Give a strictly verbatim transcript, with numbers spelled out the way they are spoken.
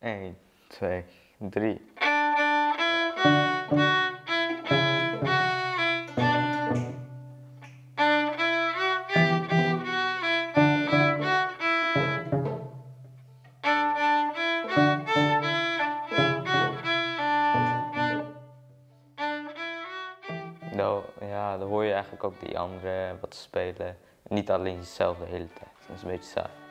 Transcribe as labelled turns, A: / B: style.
A: één, twee, drie. Nou, ja, dan hoor je eigenlijk ook die anderen wat spelen. Niet alleen jezelf de hele tijd. Dat is een beetje saai.